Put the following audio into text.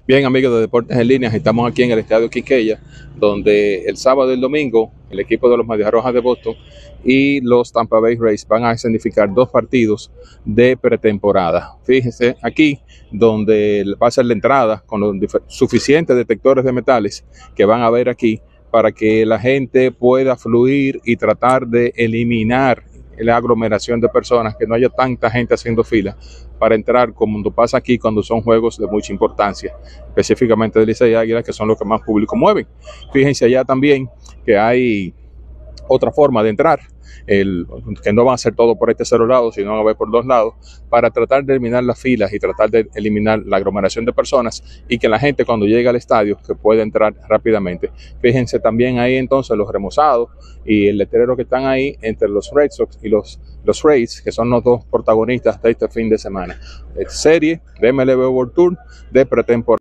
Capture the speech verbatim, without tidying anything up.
Bien, amigos de Deportes en Línea, estamos aquí en el Estadio Quisqueya, donde el sábado y el domingo el equipo de los Medias Rojas de Boston y los Tampa Bay Rays van a escenificar dos partidos de pretemporada. Fíjense aquí, donde va a ser la entrada con los suficientes detectores de metales que van a ver aquí para que la gente pueda fluir y tratar de eliminar la aglomeración de personas, que no haya tanta gente haciendo fila para entrar, como pasa aquí cuando son juegos de mucha importancia, específicamente de Licey y Águila, que son los que más público mueven. Fíjense allá también que hay otra forma de entrar, el, que no van a ser todo por este cero lado, sino van a ver por dos lados, para tratar de eliminar las filas y tratar de eliminar la aglomeración de personas y que la gente cuando llegue al estadio que pueda entrar rápidamente. Fíjense también ahí entonces los remozados y el letrero que están ahí entre los Red Sox y los, los Rays, que son los dos protagonistas de este fin de semana. Es serie de M L B World Tour de pretemporada.